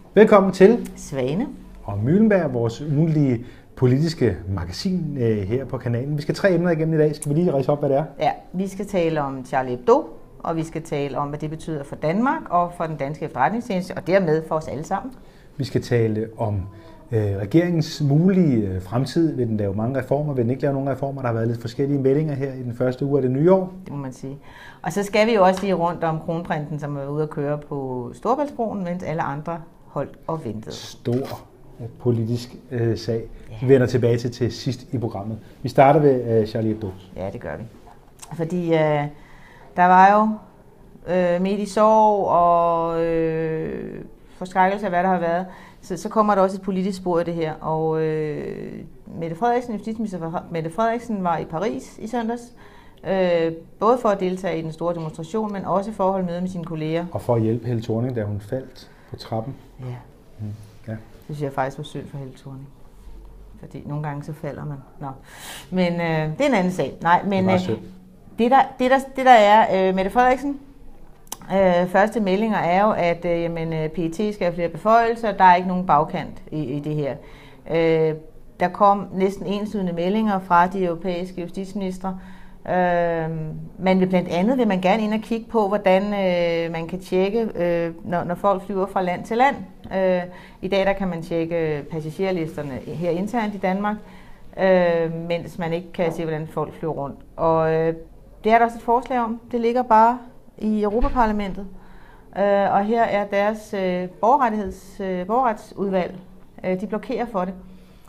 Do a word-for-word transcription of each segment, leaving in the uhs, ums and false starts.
Velkommen til Svane og Møhlenberg, vores ugenlige politiske magasin øh, her på kanalen. Vi skal tre emner igennem i dag. Skal vi lige ridse op, hvad det er? Ja, vi skal tale om Charlie Hebdo, og vi skal tale om, hvad det betyder for Danmark og for den danske efterretningstjeneste, og dermed for os alle sammen. Vi skal tale om øh, regeringens mulige øh, fremtid. Vil den lave mange reformer? Vil den ikke lave nogle reformer? Der har været lidt forskellige meldinger her i den første uge af det nye år. Det må man sige. Og så skal vi jo også lige rundt om kronprinsen, som er ude at køre på Storebæltsbroen, mens alle andre holdt og ventede. Stor politisk øh, sag. Vi vender tilbage til til sidst i programmet. Vi starter ved øh, Charlie Hebdo. Ja, det gør vi. Fordi øh, der var jo øh, midt i sorg og øh, forskrækkelse af, hvad der har været, så, så kommer der også et politisk spor i det her. Og øh, Mette Frederiksen, justitsminister Mette Frederiksen, var i Paris i søndags, øh, både for at deltage i den store demonstration, men også for at holde møde med sine kolleger. Og for at hjælpe Helle Thorning, da hun faldt på trappen. Ja. Mm. Ja. Det synes jeg faktisk var synd for Helle Thorning. Fordi nogle gange så falder man. Nå. Men øh, det er en anden sag. Nej, men det, øh, det, der, det, der, det der er, øh, Mette Frederiksen, øh, første meldinger er jo, at øh, jamen, P E T skal have flere beføjelser. Der er ikke nogen bagkant i, i det her. Øh, der kom næsten enslydende meldinger fra de europæiske justitsministre. Øh, man vil blandt andet vil man gerne ind og kigge på, hvordan øh, man kan tjekke, øh, når, når folk flyver fra land til land. Øh, I dag der kan man tjekke passagerlisterne her internt i Danmark, øh, mens man ikke kan se, hvordan folk flyver rundt. Og øh, det er der også et forslag om. Det ligger bare i Europaparlamentet. Øh, og her er deres øh, borgerrettigheds, øh, borgerretsudvalg. Øh, de blokerer for det.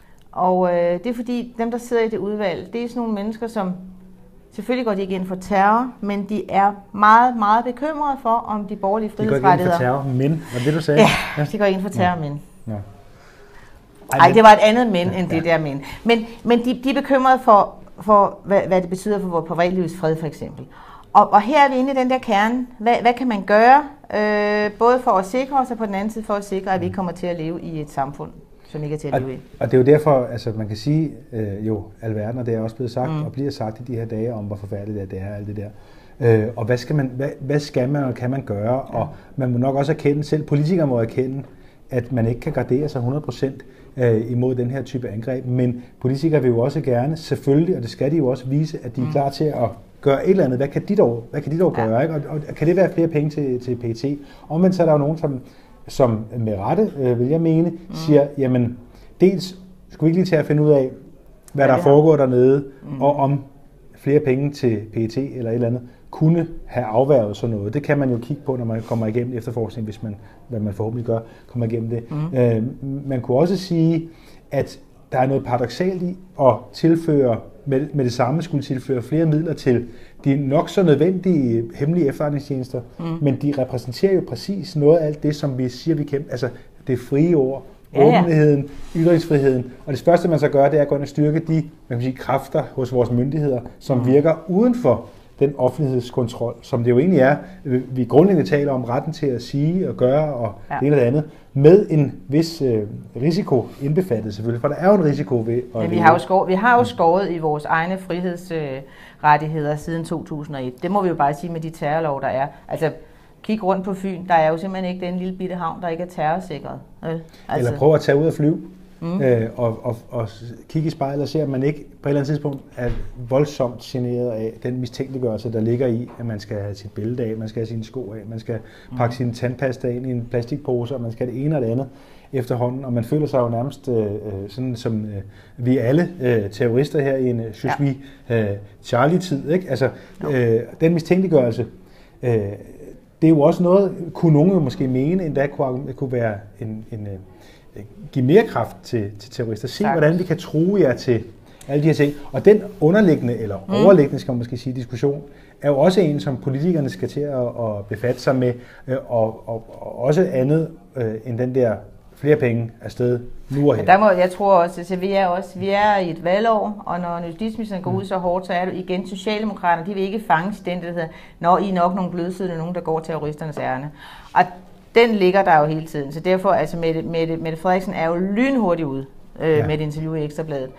Og øh, det er fordi, dem der sidder i det udvalg, det er sådan nogle mennesker, som selvfølgelig går de ikke ind for terror, men de er meget, meget bekymrede for, om de borgerlige frihedsrettigheder... De går ikke ind for terror, men... Var det, du sagde? Ja, de går ind for terror, ja. men... Ja. Nej, det var et andet men, end ja. det der men. Men, men de, de er bekymrede for, for hvad, hvad det betyder for vores privatlivets fred, for eksempel. Og, og her er vi inde i den der kerne. Hvad, hvad kan man gøre, øh, både for at sikre os, og på den anden side for at sikre, at vi ikke kommer til at leve i et samfund, som ikke er til at leve i. Og det er jo derfor, altså man kan sige, øh, jo, alverden, og det er også blevet sagt, mm. og bliver sagt i de her dage, om hvor forfærdeligt det er, alt det der. Øh, og hvad skal, man, hvad, hvad skal man, og kan man gøre? Ja. Og man må nok også erkende, selv politikere må erkende, at man ikke kan gardere sig hundrede procent øh, imod den her type angreb. Men politikere vil jo også gerne, selvfølgelig, og det skal de jo også vise, at de er klar til at gøre et eller andet. Hvad kan de dog, hvad kan de dog ja. gøre? Ikke? Og, og kan det være flere penge til, til P E T? Omvendt så er der jo nogen, som... som med rette, øh, vil jeg mene, mm. siger, jamen, dels skulle vi ikke lige til at finde ud af, hvad ja, der foregår dernede, mm. og om flere penge til P E T eller et eller andet, kunne have afværget sådan noget. Det kan man jo kigge på, når man kommer igennem efterforskning, hvis man, hvad man forhåbentlig gør, kommer igennem det. Mm. Øh, man kunne også sige, at der er noget paradoksalt i at tilføre, med, med det samme skulle tilføre flere midler til de nok så nødvendige hemmelige efterretningstjenester, mm. men de repræsenterer jo præcis noget af alt det, som vi siger, vi kæmper. Altså det frie ord, ja, ja. åbenheden, ytringsfriheden. Og det første, man så gør, det er at gå ind og styrke de man kan sige, kræfter hos vores myndigheder, som mm. virker uden for den offentlighedskontrol, som det jo egentlig er. Vi grundlæggende taler om retten til at sige og gøre og ja. det ene og det andet, med en vis øh, risiko indbefattet selvfølgelig, for der er jo en risiko ved at... Men vi har jo skåret, vi har jo skåret i vores egne frihedsrettigheder øh, siden to tusind og et. Det må vi jo bare sige med de terrorlov, der er. Altså, kig rundt på Fyn, der er jo simpelthen ikke den lille bitte havn, der ikke er terrorsikret. Altså. Eller prøv at tage ud og flyve. Mm. Øh, og, og, og kigge i spejlet og se, at man ikke på et eller andet tidspunkt er voldsomt generet af den mistænkeliggørelse, der ligger i, at man skal have sit bælte af, man skal have sine sko af, man skal pakke mm. sin tandpasta ind i en plastikpose, og man skal det ene og det andet efterhånden, og man føler sig jo nærmest øh, sådan som øh, vi alle øh, terrorister her i en øh, synes ja. vi øh, Charlie-tid, ikke? Altså øh, den mistænkeliggørelse, øh, det er jo også noget, kunne nogen jo måske mene, endda kunne, kunne være en, en øh, give mere kraft til, til terrorister. Se, tak. hvordan vi kan true jer til alle de her ting. Og den underliggende, eller mm. overliggende, skal man måske sige, diskussion, er jo også en, som politikerne skal til at, at befatte sig med, og, og, og også andet øh, end den der flere penge afsted nu og her. Der må, jeg tror også, at vi er, også, vi er i et valgår, og når justitsministeren går ud så hårdt, så er du igen socialdemokraterne, de vil ikke fange den, der hedder, når I er nok nogle blødsødende, nogen, der går terroristernes ærne. Og den ligger der jo hele tiden, så derfor, altså Mette, Mette, Mette Frederiksen er jo lynhurtigt ude øh, ja. med et interview i Ekstrabladet.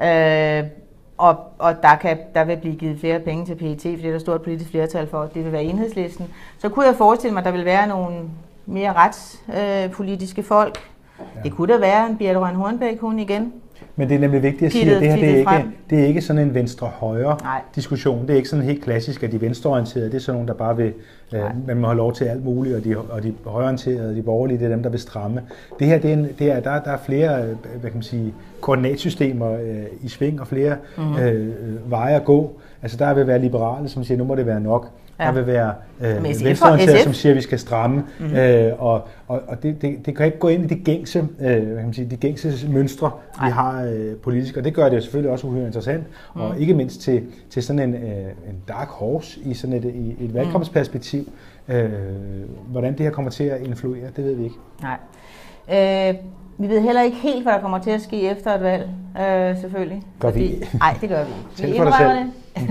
Øh, og og der, kan, der vil blive givet flere penge til P E T, fordi der er stort politisk flertal for, det vil være Enhedslisten. Så kunne jeg forestille mig, at der vil være nogle mere retspolitiske øh, folk. Ja. Det kunne da være en Birthe Rønn Hornbech, hun igen. Men det er nemlig vigtigt at sige, at det her det er, ikke, det er ikke sådan en venstre-højre diskussion. Det er ikke sådan helt klassisk, at de venstreorienterede, det er sådan nogen, der bare vil, øh, man må have lov til alt muligt, og de, og de højreorienterede, de borgerlige, det er dem, der vil stramme. Det her, det er, en, det er der, der er flere, hvad kan man sige, koordinatsystemer øh, i sving, og flere mm-hmm. øh, veje at gå. Altså der vil være liberale, som siger, nu må det være nok. Ja. Der vil være øh, venstreorienterede, som siger, at vi skal stramme, mm-hmm. øh, og, og, og det, det, det kan ikke gå ind i de gængse, øh, hvad kan man sige, de gængse mønstre, Ej. vi har øh, politisk, og det gør det selvfølgelig også uhyre interessant, mm. og ikke mindst til, til sådan en, øh, en dark horse i sådan et, i et valgkampsperspektiv. Øh, hvordan det her kommer til at influere, det ved vi ikke. Nej. Øh, vi ved heller ikke helt, hvad der kommer til at ske efter et valg, øh, selvfølgelig. Gør fordi, vi? Nej, det gør vi ikke. Tænk for dig selv.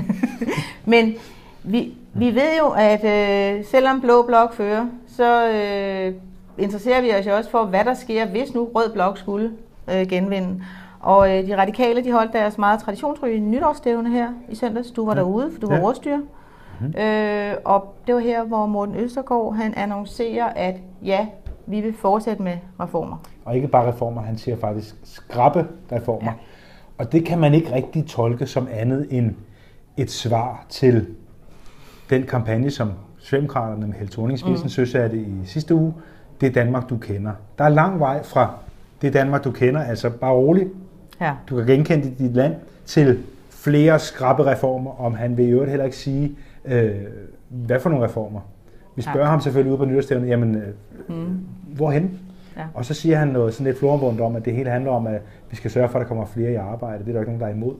Men vi, vi ved jo, at øh, selvom Blå Blok fører, så øh, interesserer vi os jo også for, hvad der sker, hvis nu Rød Blok skulle øh, genvinde. Og øh, de radikale, de holdt deres meget traditionsrige nytårsstævne her i søndags. Du var ja. derude, for du var ja. ordstyrer. Mm-hmm. Øh, og det var her, hvor Morten Østergaard, han annoncerer, at ja, vi vil fortsætte med reformer. Og ikke bare reformer, han siger faktisk skrappe reformer. Ja. Og det kan man ikke rigtig tolke som andet end et svar til den kampagne, som Socialdemokraterne med Helle Thorning-Schmidt mm. søsatte i sidste uge. Det er Danmark, du kender. Der er lang vej fra det Danmark, du kender, altså bare roligt. Ja. Du kan genkende dit land til flere skrappe reformer, om han vil i øvrigt heller ikke sige, øh, hvad for nogle reformer. Vi spørger ja. ham selvfølgelig ude på nytårsstævnet, jamen, øh, mm. hvorhen? Ja. Og så siger han noget sådan lidt floromvundet om, at det hele handler om, at vi skal sørge for, at der kommer flere i arbejde. Det er der ikke nogen, der er imod.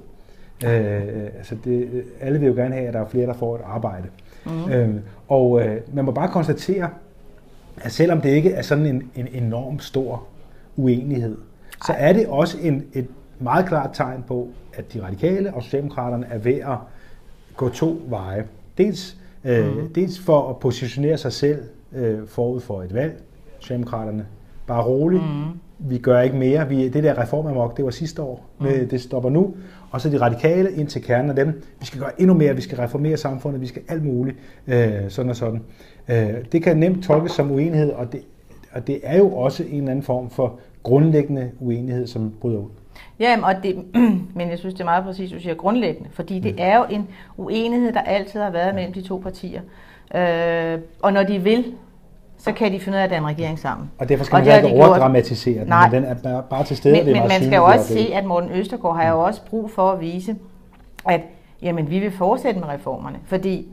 Øh, altså det, alle vil jo gerne have, at der er flere, der får et arbejde. Mm. Øh, og øh, man må bare konstatere, at selvom det ikke er sådan en, en enorm stor uenighed, så er det også en, et meget klart tegn på, at de radikale og Socialdemokraterne er ved at gå to veje. Dels, øh, mm. dels for at positionere sig selv øh, forud for et valg. Socialdemokraterne bare roligt. Mm. Vi gør ikke mere. Vi, det der reformamok, det var sidste år. Mm. Med, det stopper nu. Og så de radikale ind til kernen af dem. Vi skal gøre endnu mere. Vi skal reformere samfundet. Vi skal alt muligt. Øh, sådan og sådan. Øh, det kan nemt tolkes som uenighed, og det, og det er jo også en eller anden form for grundlæggende uenighed, som bryder ud. Ja, og det, men jeg synes, det er meget præcist, at du siger grundlæggende, fordi det er jo en uenighed, der altid har været mellem de to partier. Øh, og når de vil, så kan de finde ud af at danne regering sammen. Og derfor skal man og ikke overdramatisere den, men den er bare til stede. Men, det er men man skal jo også se, at Morten Østergaard har jo også brug for at vise, at jamen, vi vil fortsætte med reformerne, fordi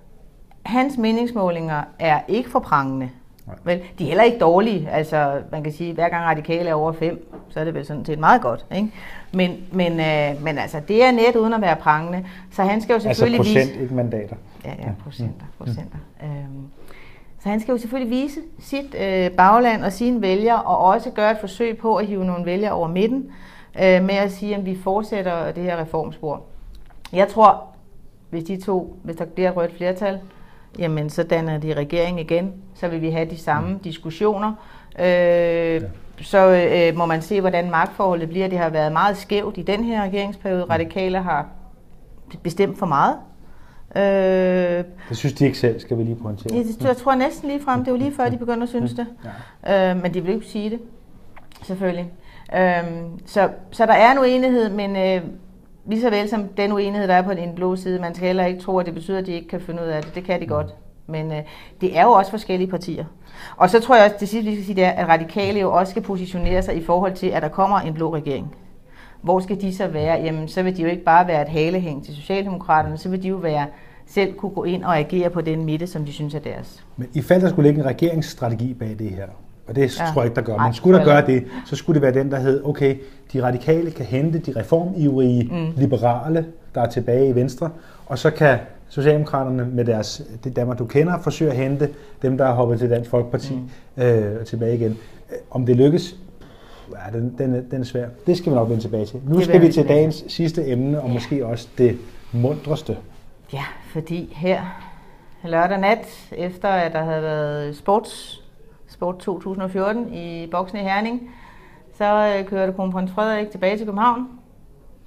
hans meningsmålinger er ikke for prangende. Vel, de er heller ikke dårlige. Altså, man kan sige, at hver gang radikale er over fem, så er det vel sådan set meget godt. Ikke? Men, men, øh, men altså, det er net uden at være prangende. Så han skal jo selvfølgelig altså procent, vise... ikke mandater. Ja, ja, procenter. procenter. Mm. Øhm, så han skal jo selvfølgelig vise sit øh, bagland og sine vælgere, og også gøre et forsøg på at hive nogle vælgere over midten, øh, med at sige, at vi fortsætter det her reformspor. Jeg tror, hvis de to, hvis der bliver et rødt flertal, jamen så danner de regering igen, så vil vi have de samme mm. diskussioner. Øh, ja. Så øh, må man se, hvordan magtforholdet bliver. Det har været meget skævt i den her regeringsperiode. Radikale har bestemt for meget. Øh, det synes de ikke selv, skal vi lige pointere. Jeg, jeg tror næsten lige frem, det var lige før, de begyndte at synes det. Ja. Øh, men de vil ikke sige det, selvfølgelig. Øh, så, så der er en uenighed, men... Øh, Lige så vel som den uenighed, der er på den blå side, man skal heller ikke tro, at det betyder, at de ikke kan finde ud af det. Det kan de godt. Men øh, det er jo også forskellige partier. Og så tror jeg også, det sidste, vi skal sige, det er, at radikale jo også skal positionere sig i forhold til, at der kommer en blå regering. Hvor skal de så være? Jamen, så vil de jo ikke bare være et halehæng til Socialdemokraterne, så vil de jo være selv kunne gå ind og agere på den midte, som de synes er deres. Men i fald der skulle ligge en regeringsstrategi bag det her, og det ja. tror jeg ikke, der gør. Men skulle der gøre det, så skulle det være den, der hed, okay, de radikale kan hente de reformivrige mm. liberale, der er tilbage i Venstre, og så kan Socialdemokraterne med deres, det Danmark, du kender, forsøge at hente dem, der er hoppet til Dansk Folkeparti mm. øh, tilbage igen. Om det lykkes, ja, den, den, den er svær. Det skal vi nok vende tilbage til. Nu skal vi til dagens sidste emne, og ja. måske også det muntreste. Ja, fordi her lørdag nat, efter at der havde været sports Sport to tusind og fjorten i boksen i Herning, så øh, kørte kronprins Frederik tilbage til København.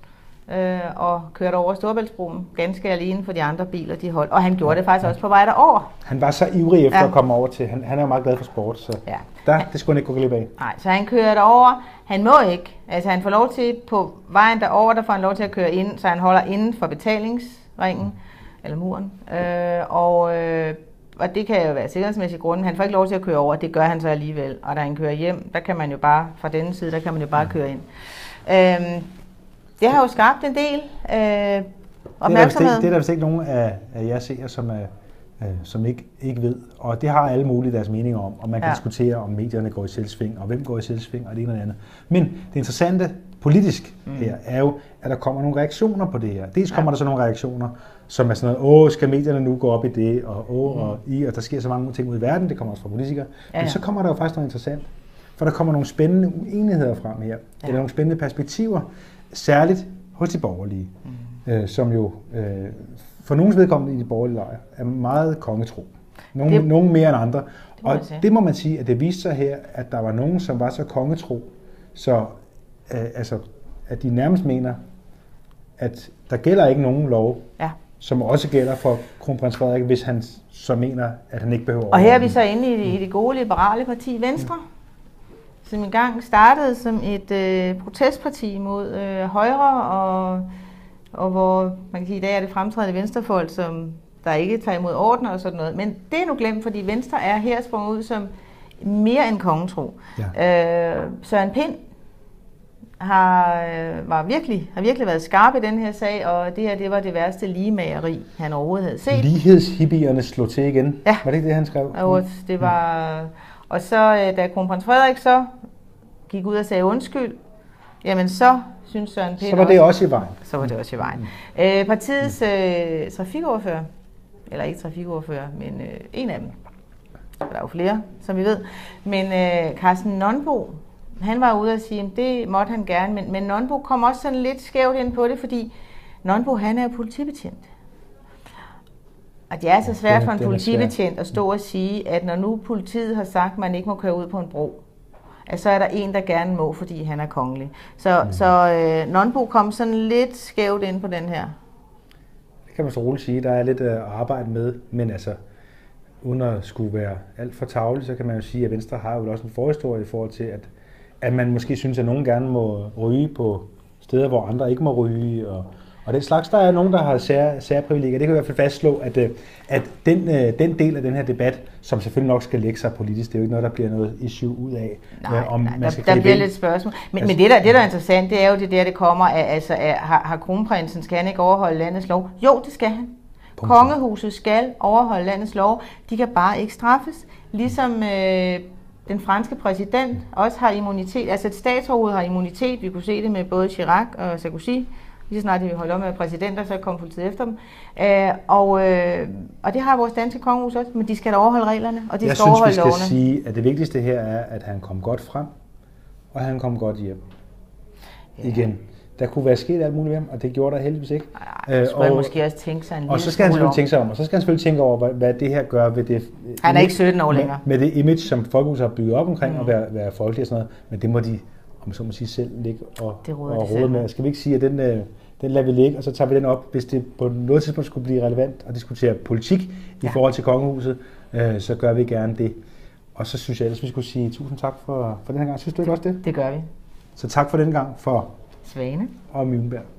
øh, og kørte over Storebæltsbroen ganske alene, for de andre biler, de holdt. Og han gjorde det faktisk også på vej derover. Han var så ivrig efter ja. at komme over til. Han, han er jo meget glad for sport, så ja. der, det skulle han ikke gå glip af. Nej, så han kører derover. Han må ikke. Altså han får lov til, på vejen derover, der får han lov til at køre ind, så han holder inden for betalingsringen, mm. eller muren. Øh, og, øh, og det kan jo være sikkerhedsmæssig grund. Han får ikke lov til at køre over, det gør han så alligevel. Og da han kører hjem, der kan man jo bare, fra denne side, der kan man jo bare køre ind. Øh, det har jo skabt en del øh, opmærksomhed. Det er der vist ikke nogen af, af jer seere, som, er, øh, som ikke, ikke ved. Og det har alle mulige deres meninger om. Og man kan ja. diskutere, om medierne går i selvsving, og hvem går i selvsving, og det ene og det andet. Men det interessante politisk mm. her er jo, at der kommer nogle reaktioner på det her. Dels kommer ja. der så nogle reaktioner, som er sådan noget, åh, skal medierne nu gå op i det, og åh, mm. og i, og der sker så mange ting ud i verden, det kommer også fra politikere. Ja, ja. Men så kommer der jo faktisk noget interessant, for der kommer nogle spændende uenigheder frem her, ja. eller nogle spændende perspektiver, særligt hos de borgerlige, mm. øh, som jo øh, for nogens vedkommende i de borgerlige lejre er meget kongetro. Nogle, det, nogle mere end andre. Det og det må man sige, at det viste sig her, at der var nogen, som var så kongetro, så øh, altså, at de nærmest mener, at der gælder ikke nogen lov, ja. som også gælder for kronprins Frederik, hvis han så mener, at han ikke behøver. Og her er vi så inde i, i det gode liberale parti Venstre, mm. som engang startede som et øh, protestparti mod øh, Højre, og, og hvor man kan sige, i dag er det fremtrædende venstrefolk, som der ikke tager imod ordner og sådan noget. Men det er nu glemt, fordi Venstre er her sprunget ud som mere end kongetro. Ja. Øh, Søren Pind har, var virkelig, har virkelig været skarp i den her sag, og det her det var det værste ligemageri, han overhovedet havde set. Lighedshippierne slog til igen. Ja. Var det ikke det, han skrev? Og, det var, og så da kronprins Frederik så gik ud og sagde undskyld, jamen så synes Søren Pind så var det også, også i vejen. Så var det også i vejen. Mm. Øh, partiets øh, trafikordfører, eller ikke trafikordfører, men øh, en af dem, der er jo flere, som vi ved, men øh, Carsten Nonbo, han var ude og sige, at det måtte han gerne, men, men Nonbo kom også sådan lidt skævt ind på det, fordi Nonbo, han er politibetjent. Og det er så svært for en politibetjent at stå og sige, at når nu politiet har sagt, at man ikke må køre ud på en bro, at så er der en, der gerne må, fordi han er kongelig. Så, mm. så øh, Nonbo kom sådan lidt skævt ind på den her. Det kan man så roligt sige. Der er lidt at arbejde med, men altså, uden at skulle være alt for tarvelig, så kan man jo sige, at Venstre har jo også en forhistorie i forhold til, at, at man måske synes, at nogen gerne må ryge på steder, hvor andre ikke må ryge, og Og den slags, der er nogen, der har sær, særprivilegier. Det kan i hvert fald fastslå, at, at den, den del af den her debat, som selvfølgelig nok skal lægge sig politisk, det er jo ikke noget, der bliver noget issue ud af. Nej, om nej, man skal der, der bliver lidt spørgsmål. Men, altså, men det, der, det, der er interessant, det er jo det der, det kommer af, altså, af, har, har kronprinsen, skal han ikke overholde landets lov? Jo, det skal han. Punkt. Kongehuset skal overholde landets lov. De kan bare ikke straffes. Ligesom øh, den franske præsident også har immunitet. Altså et statsoverhoved har immunitet. Vi kunne se det med både Chirac og Sarkozy. Lige så snart de holder op med præsidenter, så kom politiet efter dem. Øh, og, øh, og det har vores danske kongehus også, men de skal da overholde reglerne, og de jeg skal synes, overholde lovene. Jeg synes, vi skal sige, at det vigtigste her er, at han kom godt frem, og han kom godt hjem. Ja. Igen. Der kunne være sket alt muligt med ham, og det gjorde der heldigvis ikke. Nej, så skulle han måske også tænke sig en lille Og så skal han selvfølgelig tænke sig om, og så skal han selvfølgelig tænke over, hvad, hvad det her gør ved det... Han er ikke sytten år længere. Med, med det image, som folkehuset har bygget op omkring, mm. at være, være folkelig og sådan noget, men det må de, om så må sige, selv ligge og, og rode med. Skal vi ikke sige, at den... Den lader vi ligge, og så tager vi den op, hvis det på noget tidspunkt skulle blive relevant at diskutere politik i ja. forhold til kongehuset, øh, så gør vi gerne det. Og så synes jeg ellers, vi skulle sige tusind tak for, for den her gang. Synes du ikke også det? Det gør vi. Så tak for den gang for Svane og Mjølnberg.